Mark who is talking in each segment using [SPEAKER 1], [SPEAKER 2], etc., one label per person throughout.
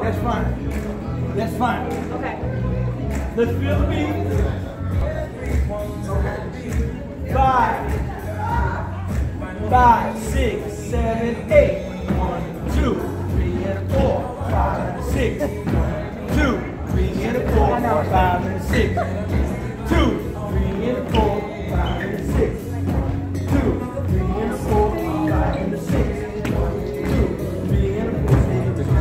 [SPEAKER 1] That's fine. That's fine.
[SPEAKER 2] Okay.
[SPEAKER 1] Let's feel the beat. 5, 6, 7, 8. 1, 2, 3, and 4, 5, and 6. 1, 2, 3, and 4, 5, and 6. 2, 3, and 4, 5, and 6. 2, 3, and 4, 5, and 6. 2, 3, and 4, 5, and 6.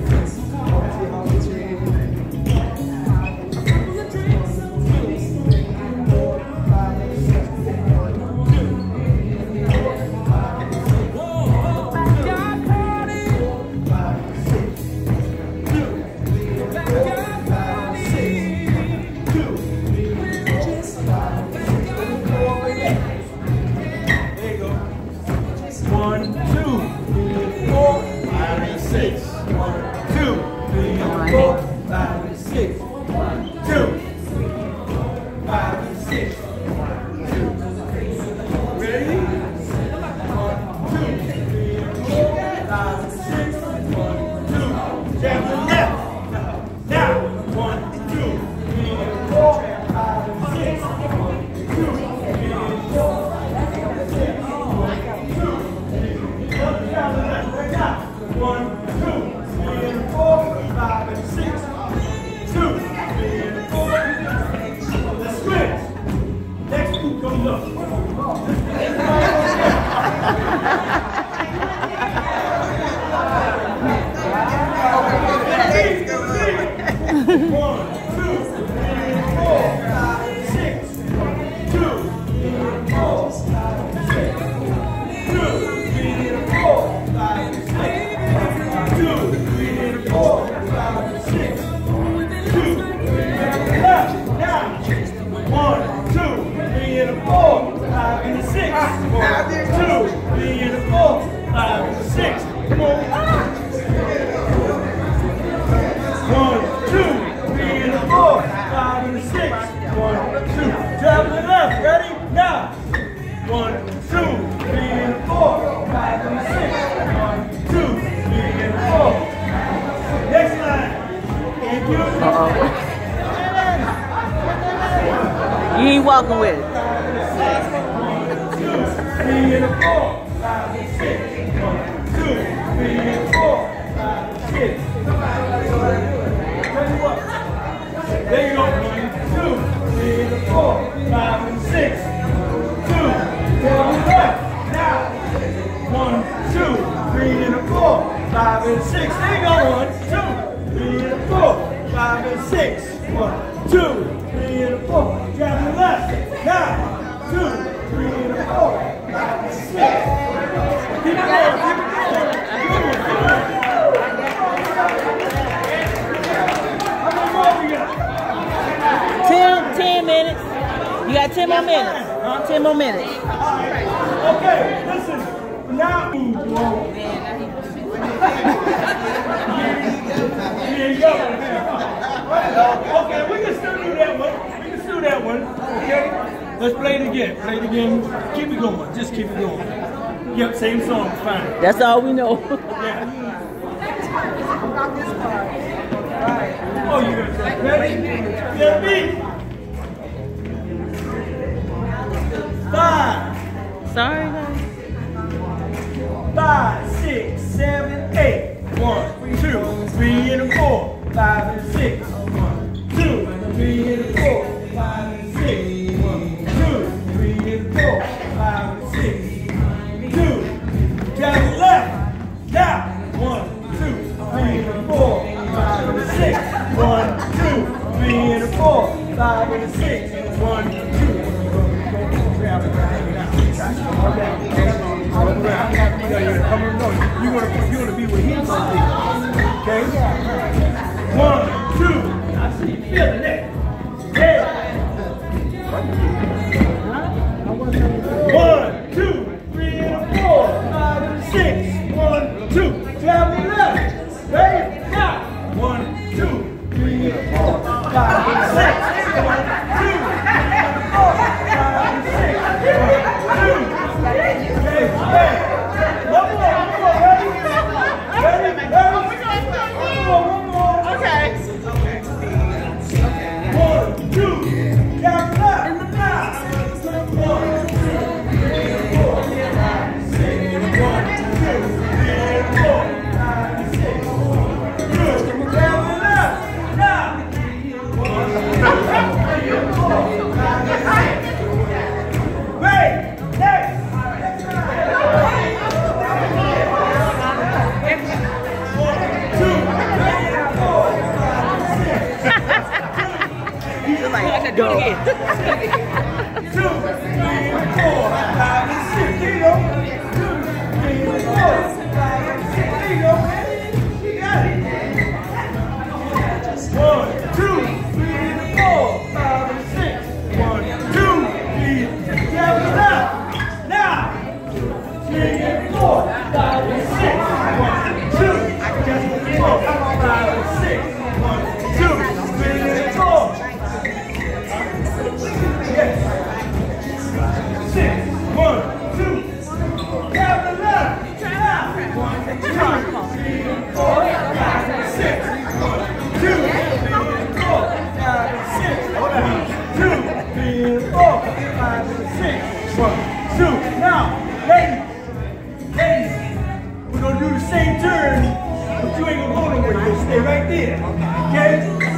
[SPEAKER 3] You ain't walking with it.
[SPEAKER 1] 1, 2, 3, and 4, 5, and 6. 1, 2, 3, and 4, 5, and 6. Tell you what. There you go. 1, 2, 3, and 4, 5, and 6. 2. Tell me what. Now. 1, 2, 3, and 4, 5, and 6. There you go. 1, 2, 3, and 4, 5, and 6. 1, 2, 3, and 4. Grab the left. Now. 2, 3, and 4, 5, and 6. Keep it going. Keep it going. How many more we got?
[SPEAKER 3] 10 minutes. You got 10 more minutes. 10 more minutes.
[SPEAKER 1] Okay, listen. Now, okay, we can still do that one. We can still do that one. Okay, let's play it again. Play it again. Keep it going. Just keep it going. Yep, same song. Fine.
[SPEAKER 3] That's all we know.
[SPEAKER 1] Yeah. Oh, you guys ready? Get beat. 5.
[SPEAKER 3] Sorry, guys.
[SPEAKER 1] 5, 6, 7, 8. 1, 2, 3, and 4, 5, and 6. 1, 2, 3, and 4, 5, and 6. 1, 2, 3, and 4, 5, and 6. 2. Down the left. Now. 1, 2, 3, and 4, 5, and 6. 1, 2, 3, and 4, 5, and 6. 1, 2. Grab it. Okay. You're gonna be where he's gonna be. Okay? 1, 2. I see you feeling that. Yeah. 1, 2, 3, and 4, 5, and 6. 1, 2. Travel left. Ready? Now. 1, 2, 3, and 4, 5, and 6. 1, 2, 3, and 4, 5, and 6. 1, 2. Okay. One more. Ready? Ready? Ready?
[SPEAKER 3] go.
[SPEAKER 1] 2, 3, 4, 5, and 6. There you go. 2, 3, 4, 5, and 6. There you go, man. You got it. 1, 2, 3, 4, 5, and 6. 1, 2, 3. Down the left. Now. 3 and 4, 5 and 6. 1, 2. Just 4, 5 and 6. 1, 2, 3 and 4. Yes. 6. 1, 2. Down the left. Now. 1, 2, 3 and 4, 5 and 6. 1, 2, 3 and 4, 5 and 6. 1, 2, 3 and 4, 5 and 6. 1, 2. Now, ladies, we're gonna do the same turn, but you ain't gonna go nowhere. You're gonna stay right there. Okay?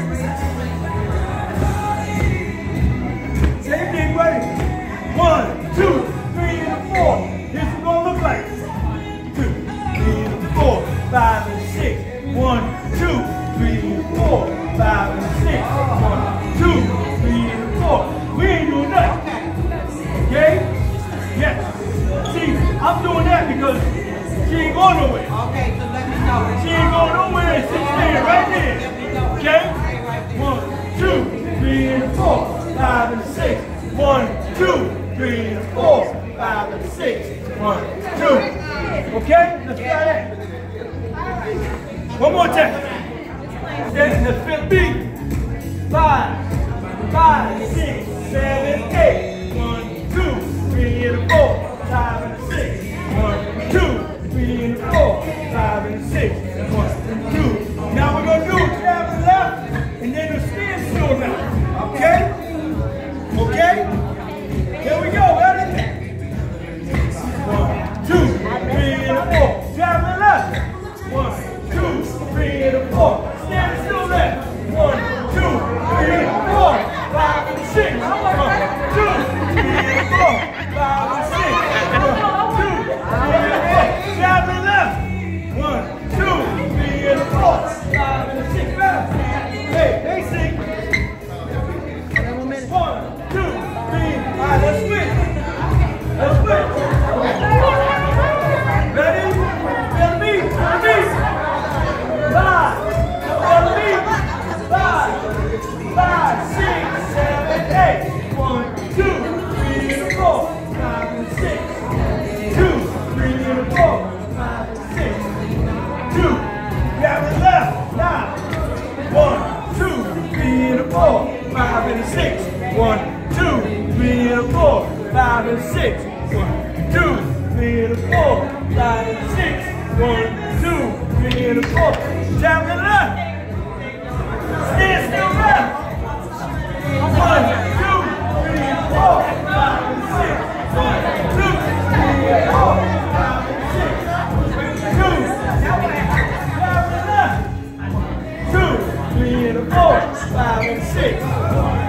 [SPEAKER 1] Same thing, buddy. 1, 2, 3 and 4. Here's what it's gonna look like. 2, 3 and 4, 5 and 6. 1, 2, 3 and 4, 5 and 6. 1, 2, 3 and 4. We ain't doing nothing. Okay? Yes. See, I'm doing that because she ain't going nowhere.
[SPEAKER 2] Okay, so let me know.
[SPEAKER 1] She ain't going nowhere. She's staying right there. Okay? 1, 2, 3 and 4, 5 and 6. 1, 2, 3 and 4, 5 and 6. 1, 2. Okay? Let's try that. One more time. Then the fifth beat. 5, 6, 7, 8. 1, 2, 3 and 4, 5 and 6. 1, 2, 3 and 4, 5 and 6. 1, 2. Now we're gonna do jab and left, and then the standstill now. Okay? Okay? Here we go, ready? 1, 2, 3 and 4. Jab and left. 1, 2, 3 and 4. Stand still left. 1, 2, 3 and 4, 5 and 6. 1, 2, 3 and 4, 5 and 6. 1, 2, 3 and 4. Jab and left. 1, 2, 3 and 4, 5 and 6. Hey, they sing. 1, 2, 3. All right, let's switch. Let's switch. Ready? Feel me? Feel me? 5. Feel me? 5, 6, 7, 8. 1, 2, 3 and 4, 5 and 6. 2, 3 and 4, 5 and 6. 2. Grab the left. Now. 1, 2, 3 and 4, 5 and 6. 1, 2, 3 and 4, 5 and 6. 1, 2, 3 and 4, 5 and 6. 1, 2, 3 and 4. Jab the left. Stand still left. 1, 2, 3 and 4, 5 and 6. 1, 2, 3 and 4, 5 and 6. 2. Jab the left. 2, 3 and 4, 5 and 6.